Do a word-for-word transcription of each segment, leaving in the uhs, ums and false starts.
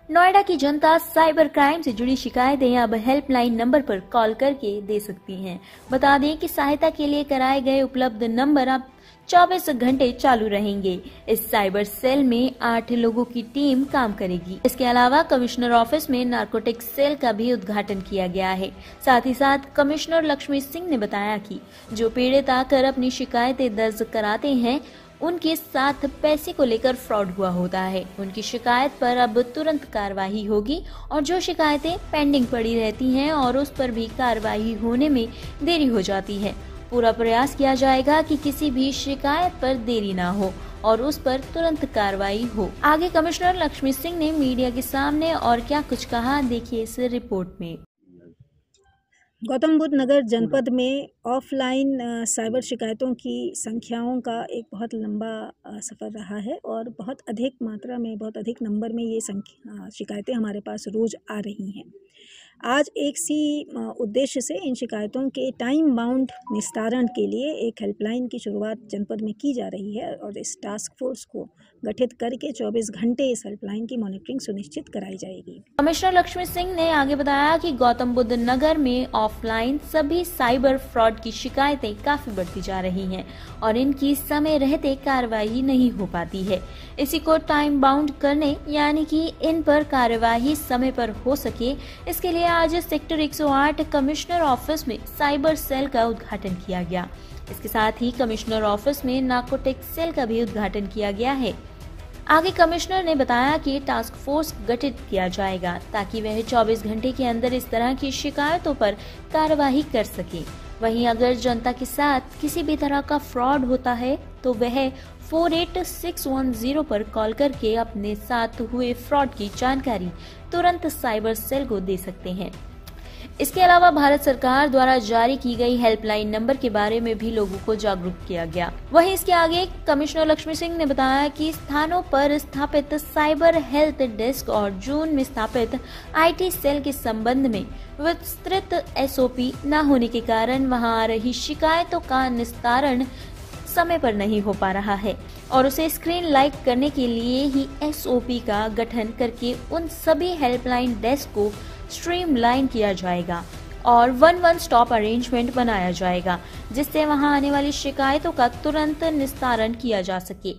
नोएडा की जनता cyber crime से जुड़ी शिकायतें अब हेल्पलाइन नंबर पर कॉल करके दे सकती हैं। बता दें कि सहायता के लिए कराए गए उपलब्ध नंबर अब चौबीस घंटे चालू रहेंगे। इस साइबर सेल में आठ लोगों की टीम काम करेगी। इसके अलावा कमिश्नर ऑफिस में नारकोटिक्स सेल का भी उद्घाटन किया गया है। साथ ही साथ कमिश्नर लक्ष्मी सिंह ने बताया कि जो पीड़ित आकर अपनी शिकायतें दर्ज कराते हैं, उनके साथ पैसे को लेकर फ्रॉड हुआ होता है। उनकी शिकायत पर अब तुरंत कार्रवाई होगी और जो शिकायतें पेंडिंग पड़ी रहती हैं और उस पर भी कार्रवाई होने में देरी हो जाती है, पूरा प्रयास किया जाएगा कि किसी भी शिकायत पर देरी ना हो और उस पर तुरंत कार्रवाई हो। आगे कमिश्नर लक्ष्मी सिंह ने मीडिया के सामने और क्या कुछ कहा, देखिए इस रिपोर्ट में। गौतम बुद्ध नगर जनपद में ऑफलाइन साइबर शिकायतों की संख्याओं का एक बहुत लंबा सफ़र रहा है और बहुत अधिक मात्रा में, बहुत अधिक नंबर में ये संख्या शिकायतें हमारे पास रोज़ आ रही हैं। आज एक सी उद्देश्य से इन शिकायतों के टाइम बाउंड निस्तारण के लिए एक हेल्पलाइन की शुरुआत जनपद में की जा रही है और इस टास्क फोर्स को गठित करके चौबीस घंटे इस हेल्पलाइन की मॉनिटरिंग सुनिश्चित कराई जाएगी। कमिश्नर लक्ष्मी सिंह ने आगे बताया कि गौतम बुद्ध नगर में ऑफलाइन सभी साइबर फ्रॉड की शिकायतें काफी बढ़ती जा रही हैं और इनकी समय रहते कार्रवाई नहीं हो पाती है। इसी को टाइम बाउंड करने यानी कि इन पर कार्यवाही समय पर हो सके, इसके लिए आज सेक्टर एक सौ आठ कमिश्नर ऑफिस में साइबर सेल का उद्घाटन किया गया। इसके साथ ही कमिश्नर ऑफिस में नारकोटिक्स सेल का भी उद्घाटन किया गया है। आगे कमिश्नर ने बताया कि टास्क फोर्स गठित किया जाएगा ताकि वह चौबीस घंटे के अंदर इस तरह की शिकायतों पर कार्यवाही कर सके। वहीं अगर जनता के साथ किसी भी तरह का फ्रॉड होता है तो वह four eight six one zero पर कॉल करके अपने साथ हुए फ्रॉड की जानकारी तुरंत साइबर सेल को दे सकते हैं। इसके अलावा भारत सरकार द्वारा जारी की गई हेल्पलाइन नंबर के बारे में भी लोगों को जागरूक किया गया। वहीं इसके आगे कमिश्नर लक्ष्मी सिंह ने बताया कि स्थानों पर स्थापित साइबर हेल्थ डेस्क और जून में स्थापित आईटी सेल के संबंध में विस्तृत एसओपी न होने के कारण वहां आ रही शिकायतों का निस्तारण समय पर नहीं हो पा रहा है और उसे स्क्रीन लाइट करने के लिए ही एसओपी का गठन करके उन सभी हेल्पलाइन डेस्क को स्ट्रीमलाइन किया जाएगा और वन वन स्टॉप अरेंजमेंट बनाया जाएगा, जिससे वहां आने वाली शिकायतों का तुरंत निस्तारण किया जा सके।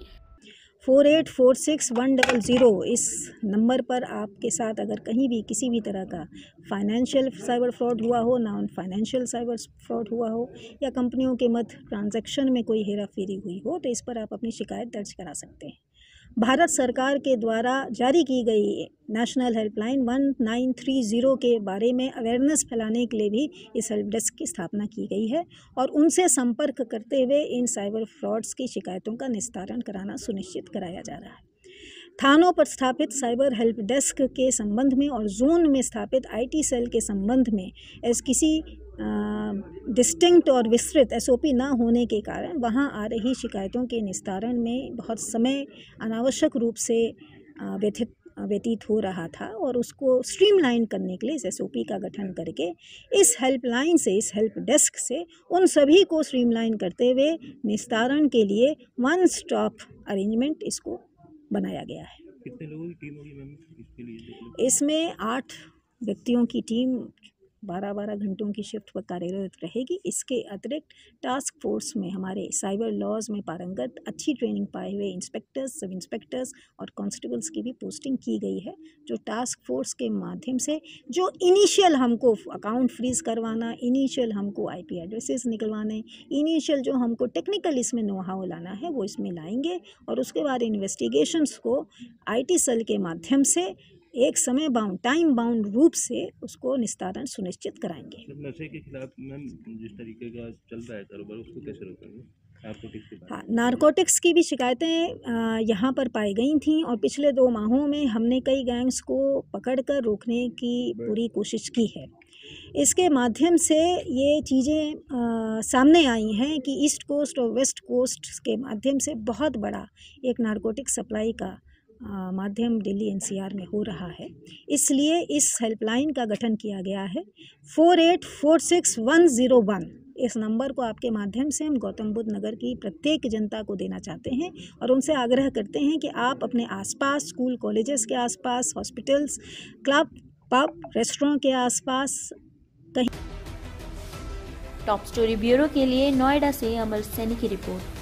Four eight four six one double zero इस नंबर पर आपके साथ अगर कहीं भी किसी भी तरह का फाइनेंशियल साइबर फ्रॉड हुआ हो, नॉन फाइनेंशियल साइबर फ्रॉड हुआ हो या कंपनियों के मध्य ट्रांजैक्शन में कोई हेरा फेरी हुई हो, तो इस पर आप अपनी शिकायत दर्ज करा सकते हैं। भारत सरकार के द्वारा जारी की गई national helpline one nine three zero के बारे में अवेयरनेस फैलाने के लिए भी इस हेल्प डेस्क की स्थापना की गई है और उनसे संपर्क करते हुए इन साइबर फ्रॉड्स की शिकायतों का निस्तारण कराना सुनिश्चित कराया जा रहा है। थानों पर स्थापित साइबर हेल्प डेस्क के संबंध में और जोन में स्थापित आईटी सेल के संबंध में ऐसे किसी डिस्टिंक्ट और विस्तृत एसओपी न होने के कारण वहां आ रही शिकायतों के निस्तारण में बहुत समय अनावश्यक रूप से व्यथित व्यतीत हो रहा था और उसको स्ट्रीमलाइन करने के लिए इस एसओपी का गठन करके इस हेल्पलाइन से, इस हेल्प डेस्क से उन सभी को स्ट्रीमलाइन करते हुए निस्तारण के लिए वन स्टॉप अरेंजमेंट इसको बनाया गया है। कितने लोगों की टीम होगी मैम इसके लिए? इसमें आठ व्यक्तियों की टीम बारह बारह घंटों की शिफ्ट पर कार्यरत रहेगी। इसके अतिरिक्त टास्क फोर्स में हमारे साइबर लॉज में पारंगत अच्छी ट्रेनिंग पाए हुए इंस्पेक्टर्स, सब इंस्पेक्टर्स और कांस्टेबल्स की भी पोस्टिंग की गई है, जो टास्क फोर्स के माध्यम से जो इनिशियल हमको अकाउंट फ्रीज करवाना, इनिशियल हमको आईपी एड्रेसेस निकलवाने, इनिशियल जो हमको टेक्निकल इसमें नो हाउ लाना है वो इसमें लाएंगे और उसके बाद इन्वेस्टिगेशंस को आईटी सेल के माध्यम से एक समय बाउंड, टाइम बाउंड रूप से उसको निस्तारण सुनिश्चित कराएंगे। नशे के खिलाफ मैम जिस तरीके का चल रहा है कारोबार, उसको कैसे रोकेंगे? हाँ, नारकोटिक्स की भी शिकायतें यहाँ पर पाई गई थी और पिछले दो माहों में हमने कई गैंग्स को पकड़कर रोकने की पूरी कोशिश की है। इसके माध्यम से ये चीज़ें सामने आई हैं कि ईस्ट कोस्ट और वेस्ट कोस्ट के माध्यम से बहुत बड़ा एक नारकोटिक सप्लाई का माध्यम दिल्ली एनसीआर में हो रहा है। इसलिए इस हेल्पलाइन का गठन किया गया है। Four eight four six one zero one इस नंबर को आपके माध्यम से हम गौतम बुद्ध नगर की प्रत्येक जनता को देना चाहते हैं और उनसे आग्रह करते हैं कि आप अपने आसपास, स्कूल कॉलेजेस के आसपास, हॉस्पिटल्स, क्लब, पब, रेस्टोरेंट के आसपास कहीं। टॉप स्टोरी ब्यूरो के लिए नोएडा से अमर सैनी की रिपोर्ट।